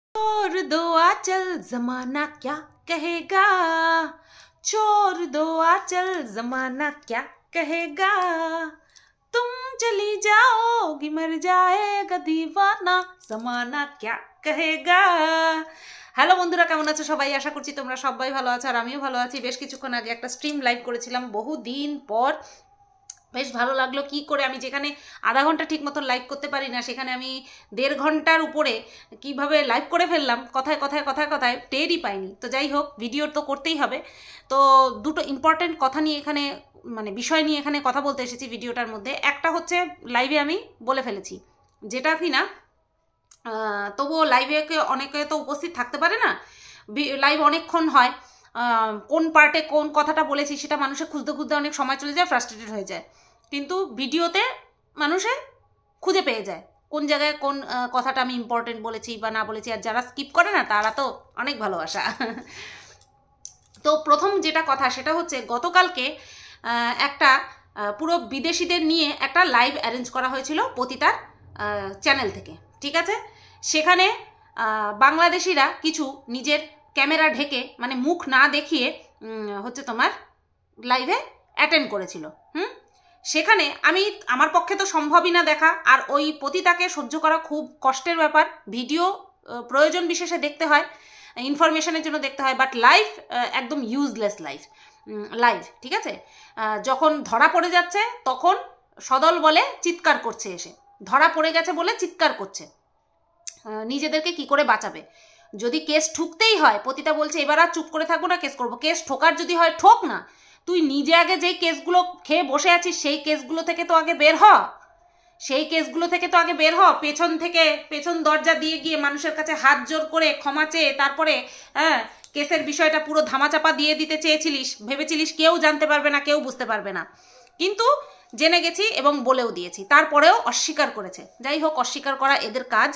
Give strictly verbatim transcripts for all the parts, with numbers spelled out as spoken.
छोड़ दो आंचल जमाना क्या कहेगा, छोड़ दो आंचल जमाना क्या कहेगा, तुम चली जाओगी मर जाएगा दीवाना जमाना क्या कहेगा। হ্যালো বন্ধুরা, কেমন আছো সবাই? আশা করছি তোমরা সবাই ভালো আছো আর আমিও ভালো আছি। বেশ কিছুক্ষণ আগে একটা স্ট্রিম লাইভ করেছিলাম বহু দিন পর, বেশ ভালো লাগলো। কি করে আমি যেখানে আধা ঘন্টা ঠিক মতন লাইভ করতে পারি না সেখানে আমি দেড় ঘন্টার উপরে কিভাবে লাইভ করে ফেললাম, কথায় কথায় কথায় কথায় টেরই পাইনি। তো যাই হোক, ভিডিও তো করতেই হবে। তো দুটো ইম্পর্টেন্ট কথা নিয়ে এখানে মানে বিষয় নিয়ে এখানে কথা বলতে এসেছি ভিডিওটার মধ্যে। একটা হচ্ছে লাইভে আমি বলে ফেলেছি, যেটা কি না তবুও লাইভে অনেকে তো উপস্থিত থাকতে পারে না, লাইভ অনেকক্ষণ হয়, কোন পার্টে কোন কথাটা বলেছি সেটা মানুষের খুঁজতে খুঁজতে অনেক সময় চলে যায়, ফ্রাস্ট্রেটেড হয়ে যায়। কিন্তু ভিডিওতে মানুষে খুঁজে পেয়ে যায় কোন জায়গায় কোন কথাটা আমি ইম্পর্টেন্ট বলেছি বা না বলেছি। আর যারা স্কিপ করে না তারা তো অনেক ভালোবাসা। তো প্রথম যেটা কথা সেটা হচ্ছে, গতকালকে একটা পুরো বিদেশিদের নিয়ে একটা লাইভ অ্যারেঞ্জ করা হয়েছিল পতিতার চ্যানেল থেকে, ঠিক আছে? সেখানে বাংলাদেশিরা কিছু নিজের ক্যামেরা ঢেকে মানে মুখ না দেখিয়ে হচ্ছে তোমার লাইভে অ্যাটেন্ড করেছিল। হুম সেখানে আমি আমার পক্ষে তো সম্ভবই না দেখা, আর ওই পতিতাকে সহ্য করা খুব কষ্টের ব্যাপার। ভিডিও প্রয়োজন বিশেষে দেখতে হয়, ইনফরমেশনের জন্য দেখতে হয়, বাট লাইভ একদম ইউজলেস লাইভ লাইভ ঠিক আছে? যখন ধরা পড়ে যাচ্ছে তখন সদল বলে চিৎকার করছে, এসে ধরা পড়ে গেছে বলে চিৎকার করছে, নিজেদেরকে কি করে বাঁচাবে। যদি কেস ঠুকতেই হয়, পতিতা বলছে এবার আর চুপ করে থাকবো না, কেস করবো। কেস ঠোকার যদি হয় ঠোক না, তুই নিজে আগে যেই কেসগুলো খেয়ে বসে আছিস সেই কেসগুলো থেকে তো আগে বের হ, সেই কেসগুলো থেকে তো আগে বের হ। পেছন থেকে পেছন দরজা দিয়ে গিয়ে মানুষের কাছে হাত জোর করে ক্ষমা চেয়ে তারপরে হ্যাঁ কেসের বিষয়টা পুরো ধামাচাপা দিয়ে দিতে চেয়েছিলিস, ভেবেছিলিস কেউ জানতে পারবে না, কেউ বুঝতে পারবে না। কিন্তু জেনে গেছি এবং বলেও দিয়েছি, তারপরেও অস্বীকার করেছে। যাই হোক, অস্বীকার করা এদের কাজ,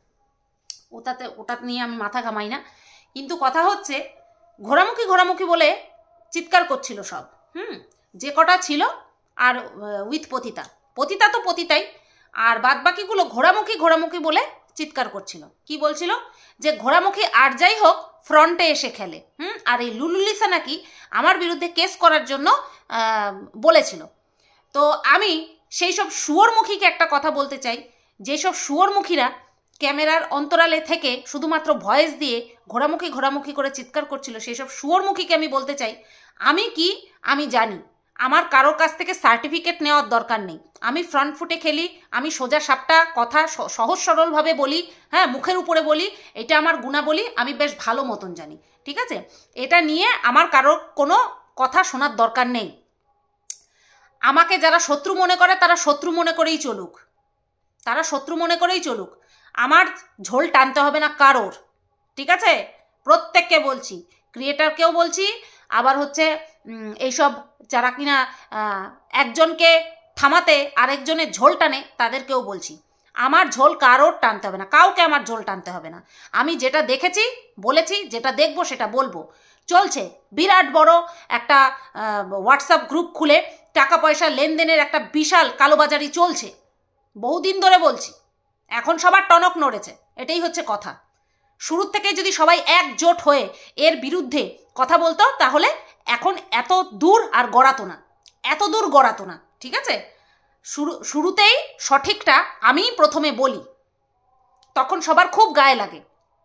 ওটাতে ওটা নিয়ে আমি মাথা ঘামাই না। কিন্তু কথা হচ্ছে, ঘোরামুখী ঘোরামুখী বলে চিৎকার করছিল সব, হুম যে কটা ছিল, আর উইথ পতিতা। পতিতা তো পতিতাই, আর বাদ বাকিগুলো ঘোরামুখী ঘোরামুখী বলে চিৎকার করছিল। কি বলছিল? যে ঘোরামুখী আর যাই হোক ফ্রন্টে এসে খেলে। হুম আর এই লুলুলিসা নাকি আমার বিরুদ্ধে কেস করার জন্য বলেছিল। তো আমি সেই সব শুয়োরমুখীকে একটা কথা বলতে চাই, যেসব শুয়োরমুখীরা ক্যামেরার অন্তরালে থেকে শুধুমাত্র ভয়েস দিয়ে ঘোরামুখী ঘোরামুখী করে চিৎকার করছিল, সেই সব শুয়োরমুখীকে আমি বলতে চাই, আমি কি আমি জানি, আমার কারোর কাছ থেকে সার্টিফিকেট নেওয়ার দরকার নেই। আমি ফ্রন্ট ফুটে খেলি, আমি সোজা সাপটা কথা সহজ সরলভাবে বলি, হ্যাঁ মুখের উপরে বলি, এটা আমার গুণাবলী, আমি বেশ ভালো মতন জানি, ঠিক আছে? এটা নিয়ে আমার কারোর কোনো কথা শোনার দরকার নেই। আমাকে যারা শত্রু মনে করে তারা শত্রু মনে করেই চলুক, তারা শত্রু মনে করেই চলুক, আমার ঝোল টানতে হবে না কারোর, ঠিক আছে? প্রত্যেককে বলছি, ক্রিয়েটারকেও বলছি, আবার হচ্ছে এইসব যারা কিনা একজনকে থামাতে আরেকজনের ঝোল টানে তাদেরকেও বলছি, আমার ঝোল কারোর টানতে হবে না, কাউকে আমার ঝোল টানতে হবে না। আমি যেটা দেখেছি বলেছি, যেটা দেখবো সেটা বলবো। চলছে বিরাট বড় একটা হোয়াটসঅ্যাপ গ্রুপ খুলে টাকা পয়সা লেনদেনের একটা বিশাল কালোবাজারি চলছে, বহুদিন ধরে বলছি, এখন সবার টনক নড়েছে, এটাই হচ্ছে কথা। শুরুর থেকে যদি সবাই একজোট হয়ে এর বিরুদ্ধে কথা বলতো তাহলে এখন এত দূর আর গড়াতো না, এত দূর গড়াতো না, ঠিক আছে? শুরু শুরুতেই সঠিকটা আমি প্রথমে বলি, তখন সবার খুব গায়ে লাগে।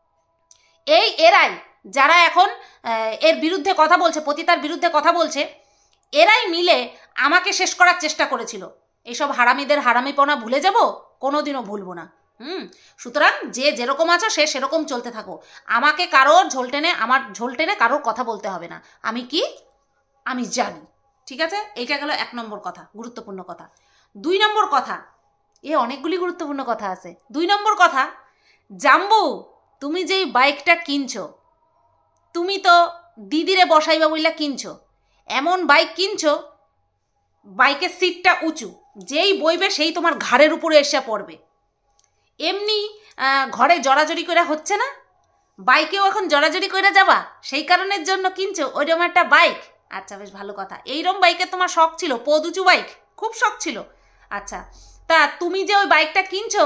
এই এরাই যারা এখন এর বিরুদ্ধে কথা বলছে, পতিতার বিরুদ্ধে কথা বলছে, এরাই মিলে আমাকে শেষ করার চেষ্টা করেছিল। এইসব হারামিদের হারামিপনা ভুলে যাব? কোনোদিনও ভুলবো না। হুম সুতরাং যে যেরকম আছো সে সেরকম চলতে থাকো, আমাকে কারোর ঝোল টেনে আমার ঝোল টেনে কারোর কথা বলতে হবে না। আমি কি আমি জানি, ঠিক আছে? এইটা গেল এক নম্বর কথা, গুরুত্বপূর্ণ কথা। দুই নম্বর কথা, এ অনেকগুলি গুরুত্বপূর্ণ কথা আছে। দুই নম্বর কথা, জাম্বু তুমি যেই বাইকটা কিনছো, তুমি তো দিদিরে বসাইবা বইলা কিনছো, এমন বাইক কিনছো বাইকের সিটটা উঁচু, যেই বইবে সেই তোমার ঘাড়ের উপরে এসে পড়বে। এমনি ঘরে জড়াজড়ি করে হচ্ছে না, বাইকেও এখন জড়াজড়ি করে যাবা, সেই কারণের জন্য কিনছো ওইরকম একটা বাইক। আচ্ছা বেশ ভালো কথা, এইরকম বাইকের তোমার শখ ছিল, পদ উঁচু বাইক খুব শখ ছিল। আচ্ছা তা তুমি যে ওই বাইকটা কিনছো,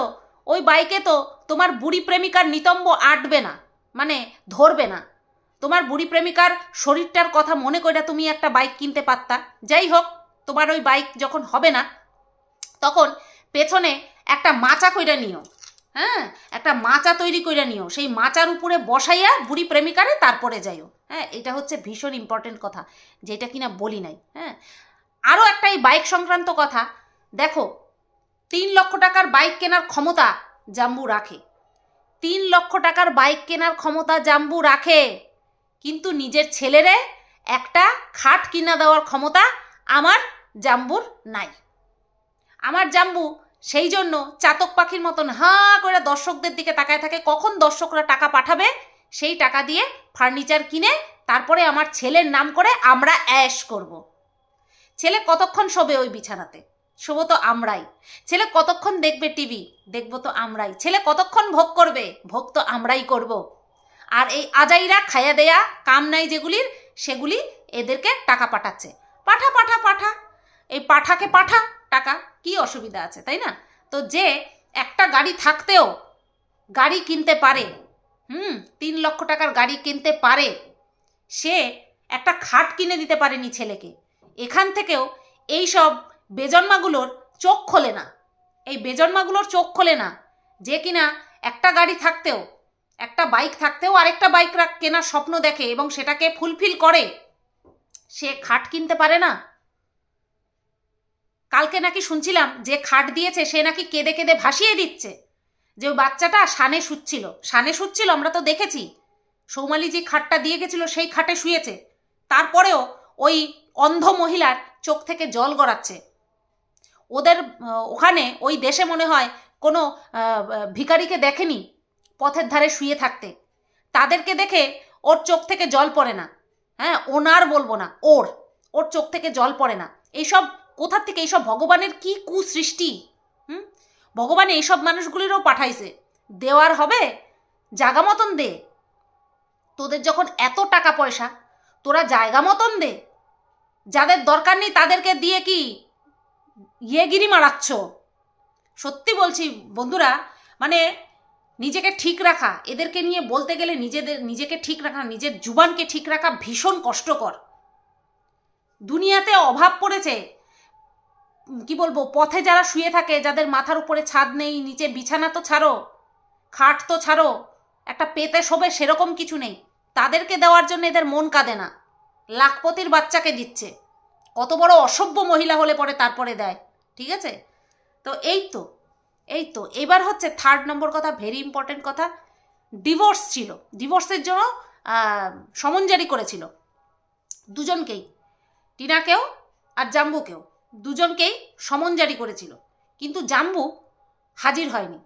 ওই বাইকে তো তোমার বুড়ি প্রেমিকার নিতম্ব আটবে না, মানে ধরবে না। তোমার বুড়ি প্রেমিকার শরীরটার কথা মনে করে তুমি একটা বাইক কিনতে পারতা। যাই হোক, তোমার ওই বাইক যখন হবে না তখন পেছনে একটা মাচা কইরা নিও, হ্যাঁ, একটা মাচা তৈরি কইরা নিও, সেই মাচার উপরে বসাইয়া বুড়ি প্রেমিকারে তারপরে যাইও। হ্যাঁ, এটা হচ্ছে ভীষণ ইম্পর্টেন্ট কথা, যেটা কিনা বলি নাই। হ্যাঁ, আরও একটা এই বাইক সংক্রান্ত কথা, দেখো তিন লক্ষ টাকার বাইক কেনার ক্ষমতা জাম্বু রাখে, তিন লক্ষ টাকার বাইক কেনার ক্ষমতা জাম্বু রাখে, কিন্তু নিজের ছেলেরে একটা খাট কিনা দেওয়ার ক্ষমতা আমার জাম্বুর নাই। আমার জাম্বু সেই জন্য চাতক পাখির মতন হাঁ করে দর্শকদের দিকে তাকায় থাকে, কখন দর্শকরা টাকা পাঠাবে সেই টাকা দিয়ে ফার্নিচার কিনে তারপরে আমার ছেলের নাম করে আমরা অ্যাশ করব। ছেলে কতক্ষণ শোবে ওই বিছানাতে? শোবো তো আমরাই। ছেলে কতক্ষণ দেখবে টিভি? দেখবো তো আমরাই। ছেলে কতক্ষণ ভোগ করবে? ভোগ তো আমরাই করব। আর এই আজাইরা খায়া দেয়া কাম নাই যেগুলির, সেগুলি এদেরকে টাকা পাঠাচ্ছে। পাঠা পাঠা পাঠা, এই পাঠাকে পাঠা টাকা, কি অসুবিধা আছে, তাই না? তো যে একটা গাড়ি থাকতেও গাড়ি কিনতে পারে, হুম তিন লক্ষ টাকার গাড়ি কিনতে পারে, সে একটা খাট কিনে দিতে পারেনি ছেলেকে। এখান থেকেও এই সব বেজন্মাগুলোর চোখ খোলে না, এই বেজন্মাগুলোর চোখ খোলে না যে কিনা একটা গাড়ি থাকতেও, একটা বাইক থাকতেও আরেকটা বাইক কেনার স্বপ্ন দেখে এবং সেটাকে ফুলফিল করে, সে খাট কিনতে পারে না। কালকে নাকি শুনছিলাম যে খাট দিয়েছে সে নাকি কেঁদে কেঁদে ভাসিয়ে দিচ্ছে, যে ওই বাচ্চাটা সানে শুচ্ছিল, সানে শুচ্ছিল, আমরা তো দেখেছি। সৌমালি যে খাটটা দিয়ে গেছিল সেই খাটে শুয়েছে, তারপরেও ওই অন্ধ মহিলার চোখ থেকে জল গড়াচ্ছে। ওদের ওখানে ওই দেশে মনে হয় কোনো ভিখারিকে দেখেনি পথের ধারে শুয়ে থাকতে, তাদেরকে দেখে ওর চোখ থেকে জল পড়ে না। হ্যাঁ, ওনার বলবো না, ওর ওর চোখ থেকে জল পড়ে না। এইসব কোথার থেকে? এইসব ভগবানের কি কুসৃষ্টি! হুম ভগবান এইসব মানুষগুলিরও পাঠাইছে, দেওয়ার হবে জায়গা মতন দে। তোদের যখন এত টাকা পয়সা, তোরা জায়গা মতন দে, যাদের দরকার নেই তাদেরকে দিয়ে কি ইয়েগিরি মারাচ্ছ? সত্যি বলছি বন্ধুরা, মানে নিজেকে ঠিক রাখা, এদেরকে নিয়ে বলতে গেলে নিজেদের নিজেকে ঠিক রাখা, নিজের জুবানকে ঠিক রাখা ভীষণ কষ্টকর। দুনিয়াতে অভাব পড়েছে, কি বলবো, পথে যারা শুয়ে থাকে, যাদের মাথার উপরে ছাদ নেই, নিচে বিছানা তো ছাড়ো, খাট তো ছাড়ো, একটা পেতে শোবে সেরকম কিছু নেই, তাদেরকে দেওয়ার জন্য এদের মন কাঁদে না। লাখপতির বাচ্চাকে দিচ্ছে, কত বড় অসভ্য মহিলা হলে পরে তারপরে দেয়। ঠিক আছে, তো এই তো এই তো এবার হচ্ছে থার্ড নম্বর কথা, ভেরি ইম্পর্টেন্ট কথা। ডিভোর্স ছিল, ডিভোর্সের জন্য সমন জারি করেছিল দুজনকেই, টিনাকেও আর জাম্বুকেও, দুজনকেই সমন জারি করেছিল। কিন্তু জাম্বু হাজির হয়নি,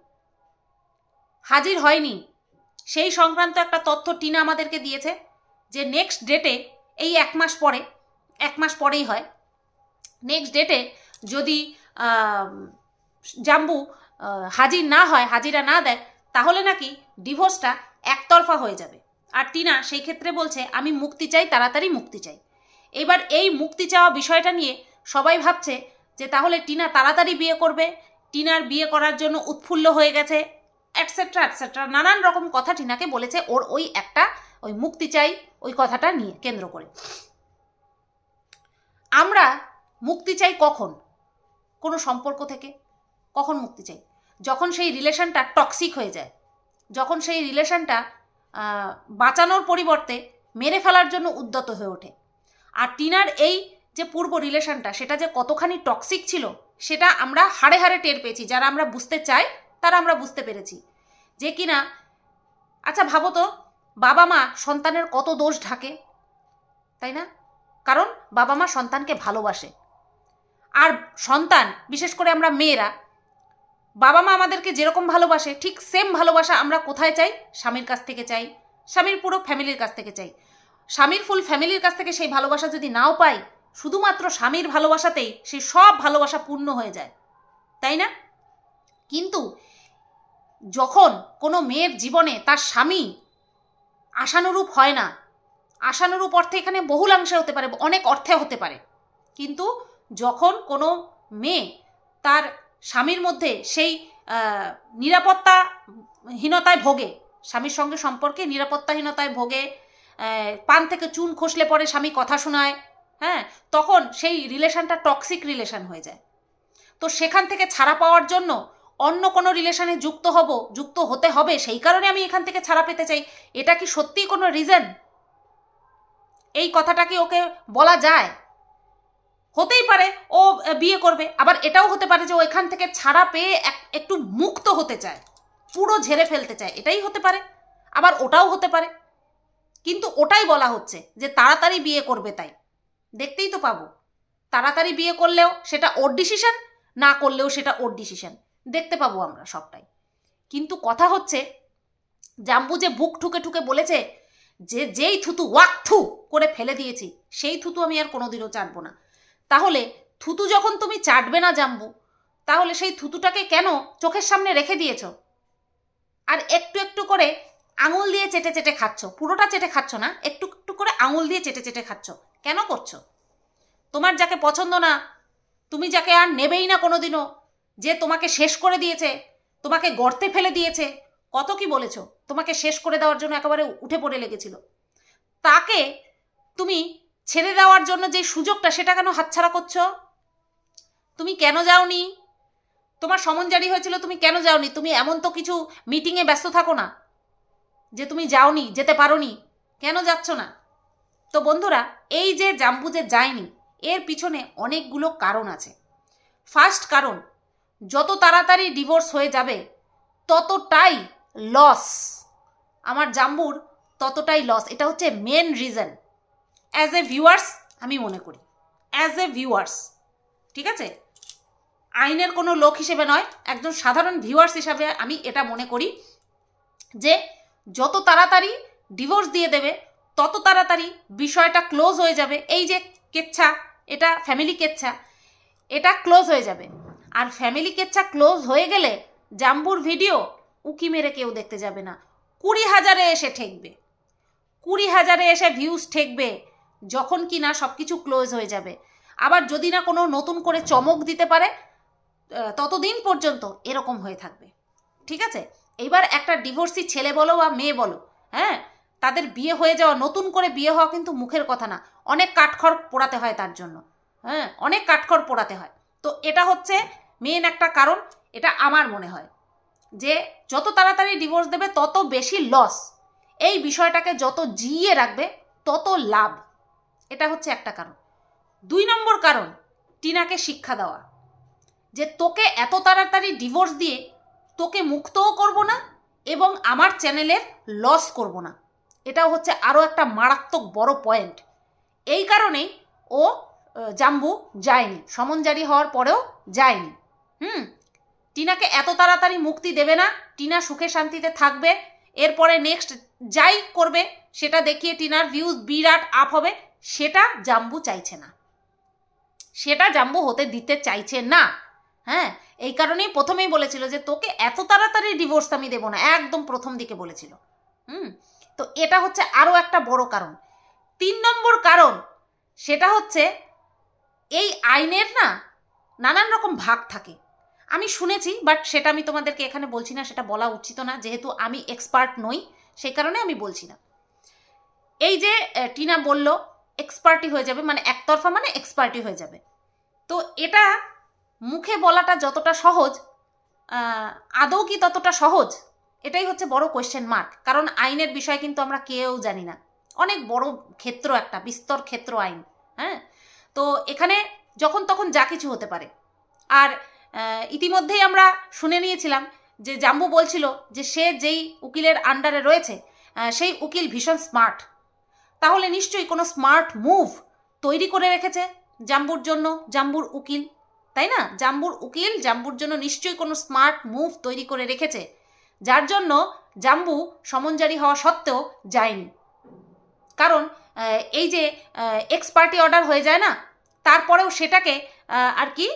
হাজির হয়নি সেই সংক্রান্ত একটা তথ্য টিনা আমাদেরকে দিয়েছে, যে নেক্সট ডেটে, এই এক মাস পরে, এক মাস পরেই হয়, নেক্সট ডেটে যদি জাম্বু হাজির না হয়, হাজিরা না দেয়, তাহলে নাকি ডিভোর্সটা একতরফা হয়ে যাবে। আর টিনা সেই ক্ষেত্রে বলছে আমি মুক্তি চাই, তাড়াতাড়ি মুক্তি চাই। এবার এই মুক্তি চাওয়া বিষয়টা নিয়ে সবাই ভাবছে যে তাহলে টিনা তাড়াতাড়ি বিয়ে করবে, টিনার বিয়ে করার জন্য উৎফুল্ল হয়ে গেছে, এটসেট্রা এটসেট্রা নানান রকম কথা টিনাকে বলেছে ওর ওই একটা ওই মুক্তি চাই ওই কথাটা নিয়ে কেন্দ্র করে। আমরা মুক্তি চাই কখন? কোনো সম্পর্ক থেকে কখন মুক্তি চাই? যখন সেই রিলেশনটা টক্সিক হয়ে যায়, যখন সেই রিলেশনটা বাঁচানোর পরিবর্তে মেরে ফেলার জন্য উদ্যত হয়ে ওঠে। আর টিনার এই যে পূর্ব রিলেশনটা, সেটা যে কতখানি টক্সিক ছিল সেটা আমরা হাড়ে হাড়ে টের পেয়েছি। যারা আমরা বুঝতে চাই তারা আমরা বুঝতে পেরেছি যে কিনা, আচ্ছা ভাবো তো, বাবা মা সন্তানের কত দোষ ঢাকে, তাই না? কারণ বাবা মা সন্তানকে ভালোবাসে, আর সন্তান, বিশেষ করে আমরা মেয়েরা, বাবা মা আমাদেরকে যেরকম ভালোবাসে ঠিক সেম ভালোবাসা আমরা কোথায় চাই? স্বামীর কাছ থেকে চাই, স্বামীর পুরো ফ্যামিলির কাছ থেকে চাই। স্বামীর ফুল ফ্যামিলির কাছ থেকে সেই ভালোবাসা যদি নাও পাই, শুধুমাত্র স্বামীর ভালোবাসাতেই সেই সব ভালোবাসা পূর্ণ হয়ে যায়, তাই না? কিন্তু যখন কোনো মেয়ের জীবনে তার স্বামী আশানুরূপ হয় না, আশানুরূপ অর্থে এখানে বহুলাংশে হতে পারে, অনেক অর্থে হতে পারে, কিন্তু যখন কোনো মেয়ে তার স্বামীর মধ্যে সেই নিরাপত্তাহীনতায় ভোগে, স্বামীর সঙ্গে সম্পর্কে নিরাপত্তাহীনতায় ভোগে, পান থেকে চুন খসলে পরে স্বামী কথা শোনায়, হ্যাঁ, তখন সেই রিলেশনটা টক্সিক রিলেশন হয়ে যায়। তো সেখান থেকে ছাড়া পাওয়ার জন্য অন্য কোনো রিলেশনে যুক্ত হব, যুক্ত হতে হবে, সেই কারণে আমি এখান থেকে ছাড়া পেতে চাই। এটা কি সত্যিই কোনো রিজন? এই কথাটা কি ওকে বলা যায়? হতেই পারে ও বিয়ে করবে, আবার এটাও হতে পারে যে ও এখান থেকে ছাড়া পেয়ে একটু মুক্ত হতে চায়, পুরো ঝেড়ে ফেলতে চায়, এটাই হতে পারে। আবার ওটাও হতে পারে, কিন্তু ওটাই বলা হচ্ছে যে তাড়াতাড়ি বিয়ে করবে। তাই দেখতেই তো পাবো, তাড়াতাড়ি বিয়ে করলেও সেটা ওর ডিসিশন, না করলেও সেটা ওর ডিসিশন, দেখতে পাবো আমরা সবটাই। কিন্তু কথা হচ্ছে জাম্বু যে বুক ঠুকে ঠুকে বলেছে যে যেই থুতু ওয়াক থু করে ফেলে দিয়েছি, সেই থুতু আমি আর কোনোদিনও চাটবো না। তাহলে থুতু যখন তুমি চাটবে না জাম্বু, তাহলে সেই থুতুটাকে কেন চোখের সামনে রেখে দিয়েছ আর একটু একটু করে আঙুল দিয়ে চেটে চেটে খাচ্ছ? পুরোটা চেটে খাচ্ছ না, একটু একটু করে আঙুল দিয়ে চেটে চেটে খাচ্ছ, কেন করছো? তোমার যাকে পছন্দ না, তুমি যাকে আর নেবেই না কোনোদিনও, যে তোমাকে শেষ করে দিয়েছে, তোমাকে গর্তে ফেলে দিয়েছে, কত কি বলেছো, তোমাকে শেষ করে দেওয়ার জন্য একেবারে উঠে পড়ে লেগেছিল, তাকে তুমি ছেড়ে দেওয়ার জন্য যে সুযোগটা, সেটা কেন হাতছাড়া করছো? তুমি কেন যাওনি? তোমার সমন জারি হয়েছিল, তুমি কেন যাওনি? তুমি এমন তো কিছু মিটিংয়ে ব্যস্ত থাকো না যে তুমি যাওনি, যেতে পারোনি, কেন যাচ্ছ না? তো বন্ধুরা, এই যে জাম্বু যে যায়নি, এর পিছনে অনেকগুলো কারণ আছে। ফার্স্ট কারণ, যত তাড়াতাড়ি ডিভোর্স হয়ে যাবে ততটাই লস, আমার জাম্বুর ততটাই লস। এটা হচ্ছে main reason. As a viewers আমি মনে করি, অ্যাজ এ ভিউয়ার্স, ঠিক আছে, আইনের কোনো লোক হিসেবে নয়, একজন সাধারণ ভিউয়ার্স হিসাবে আমি এটা মনে করি যে যত তাড়াতাড়ি ডিভোর্স দিয়ে দেবে তত তাড়াতাড়ি বিষয়টা ক্লোজ হয়ে যাবে। এই যে কেচ্ছা, এটা ফ্যামিলি কেচ্ছা, এটা ক্লোজ হয়ে যাবে। আর ফ্যামিলি কেচ্ছা ক্লোজ হয়ে গেলে জাম্বুর ভিডিও উকি মেরে কেউ দেখতে যাবে না, কুড়ি হাজারে এসে ঠেকবে, কুড়ি হাজারে এসে ভিউজ ঠেকবে, যখন কি না সব কিছু ক্লোজ হয়ে যাবে। আবার যদি না কোনো নতুন করে চমক দিতে পারে, ততদিন পর্যন্ত এরকম হয়ে থাকবে, ঠিক আছে। এইবার একটা ডিভোর্সি ছেলে বলো বা মেয়ে বলো, হ্যাঁ, তাদের বিয়ে হয়ে যাওয়া, নতুন করে বিয়ে হওয়া কিন্তু মুখের কথা না, অনেক কাঠখড় পোড়াতে হয় তার জন্য, হ্যাঁ, অনেক কাঠখড় পোড়াতে হয়। তো এটা হচ্ছে মেন একটা কারণ। এটা আমার মনে হয় যে যত তাড়াতাড়ি ডিভোর্স দেবে তত বেশি লস, এই বিষয়টাকে যত জিইয়ে রাখবে তত লাভ, এটা হচ্ছে একটা কারণ। দুই নম্বর কারণ, টিনাকে শিক্ষা দেওয়া যে তোকে এত তাড়াতাড়ি ডিভোর্স দিয়ে তোকে মুক্তও করব না এবং আমার চ্যানেলের লস করব না, এটাও হচ্ছে আরও একটা মারাত্মক বড় পয়েন্ট। এই কারণেই ও জাম্বু যায়নি, সমন জারি হওয়ার পরেও যায়নি। হুম টিনাকে এত তাড়াতাড়ি মুক্তি দেবে না, টিনা সুখে শান্তিতে থাকবে, এরপরে নেক্সট যাই করবে সেটা দেখিয়ে টিনার ভিউজ বিরাট আপ হবে, সেটা জাম্বু চাইছে না, সেটা জাম্বু হতে দিতে চাইছে না। হ্যাঁ, এই কারণেই প্রথমেই বলেছিল যে তোকে এত তাড়াতাড়ি ডিভোর্স আমি দেবো না, একদম প্রথম দিকে বলেছিল। হুম তো এটা হচ্ছে আরও একটা বড় কারণ। তিন নম্বর কারণ, সেটা হচ্ছে এই আইনের না নানান রকম ভাগ থাকে, আমি শুনেছি, বাট সেটা আমি তোমাদেরকে এখানে বলছি না, সেটা বলা উচিত না, যেহেতু আমি এক্সপার্ট নই সেই কারণে আমি বলছি না। এই যে টিনা বলল এক্সপার্টি হয়ে যাবে, মানে একতরফা মানে এক্সপার্টি হয়ে যাবে, তো এটা মুখে বলাটা যতটা সহজ, আদৌ কি ততটা সহজ, এটাই হচ্ছে বড় কোয়েশ্চেন মার্ক। কারণ আইনের বিষয় কিন্তু আমরা কেউ জানি না, অনেক বড় ক্ষেত্র, একটা বিস্তর ক্ষেত্র আইন। হ্যাঁ, তো এখানে যখন তখন যা কিছু হতে পারে। আর ইতিমধ্যেই আমরা শুনে নিয়েছিলাম যে জাম্বু বলছিল যে সে যেই উকিলের আন্ডারে রয়েছে সেই উকিল ভীষণ স্মার্ট, তাহলে নিশ্চয়ই কোনো স্মার্ট মুভ তৈরি করে রেখেছে জাম্বুর জন্য জাম্বুর উকিল, তাই না? জাম্বুর উকিল জাম্বুর জন্য নিশ্চয়ই কোনো স্মার্ট মুভ তৈরি করে রেখেছে, যার জন্য জাম্বু সমন জারি হওয়া সত্ত্বেও যায়নি। কারণ এই যে এক্স পার্টি অর্ডার হয়ে যায় না, তারপরেও সেটাকে আর কি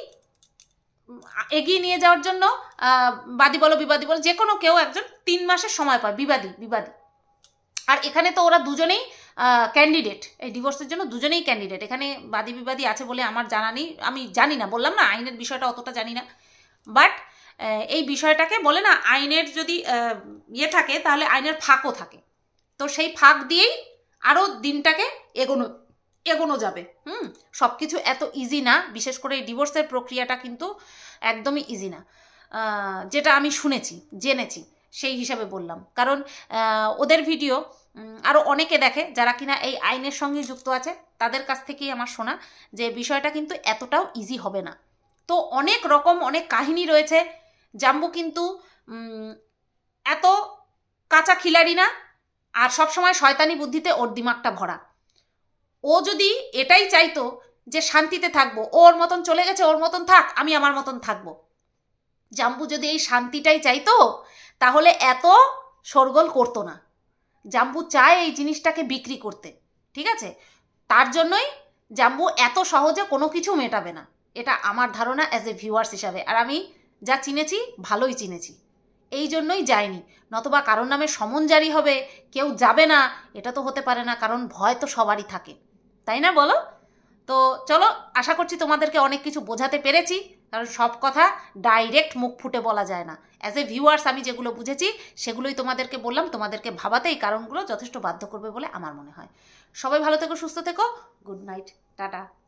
এগিয়ে নিয়ে যাওয়ার জন্য বাদী বলো বিবাদী বলো যে কোনো কেউ একজন তিন মাসের সময় পায়, বিবাদী বিবাদী আর এখানে তো ওরা দুজনেই ক্যান্ডিডেট, এই ডিভোর্সের জন্য দুজনেই ক্যান্ডিডেট। এখানে বাদী বিবাদী আছে বলে আমার জানা নেই, আমি জানি না, বললাম না আইনের বিষয়টা অতটা জানি না, বাট এই বিষয়টাকে বলে না, আইনের যদি ইয়ে থাকে তাহলে আইনের ফাঁকও থাকে, তো সেই ফাঁক দিয়েই আরও দিনটাকে এগোনো এগোনো যাবে। হুম, সব কিছু এত ইজি না, বিশেষ করে এই ডিভোর্সের প্রক্রিয়াটা কিন্তু একদমই ইজি না, যেটা আমি শুনেছি জেনেছি সেই হিসাবে বললাম। কারণ ওদের ভিডিও আরও অনেকে দেখে যারা কিনা এই আইনের সঙ্গে যুক্ত আছে, তাদের কাছ থেকেই আমার শোনা যে বিষয়টা কিন্তু এতটাও ইজি হবে না। তো অনেক রকম অনেক কাহিনী রয়েছে। জাম্বু কিন্তু এত কাঁচা খিলাড়ি না, আর সবসময় শয়তানি বুদ্ধিতে ওর দিমাগটা ভরা। ও যদি এটাই চাইতো যে শান্তিতে থাকবো, ওর মতন চলে গেছে, ওর মতন থাক, আমি আমার মতন থাকবো, জাম্বু যদি এই শান্তিটাই চাইতো তাহলে এত শোরগোল করতো না। জাম্বু চায় এই জিনিসটাকে বিক্রি করতে, ঠিক আছে? তার জন্যই জাম্বু এত সহজে কোনো কিছু মেটাবে না, এটা আমার ধারণা অ্যাজ এ ভিউয়ার্স হিসাবে। আর আমি যা চিনেছি ভালোই চিনেছি, এই জন্যই যায়নি। নতবা কারোর নামে সমন জারি হবে, কেউ যাবে না, এটা তো হতে পারে না, কারণ ভয় তো সবারই থাকে, তাই না বলো? তো চলো, আশা করছি তোমাদেরকে অনেক কিছু বোঝাতে পেরেছি, কারণ সব কথা ডাইরেক্ট মুখ ফুটে বলা যায় না। অ্যাজ এ ভিউয়ার্স আমি যেগুলো বুঝেছি সেগুলোই তোমাদেরকে বললাম, তোমাদেরকে ভাবাতে এই কারণগুলো যথেষ্ট বাধ্য করবে বলে আমার মনে হয়। সবাই ভালো থেকো, সুস্থ থেকো, গুড নাইট, টাটা।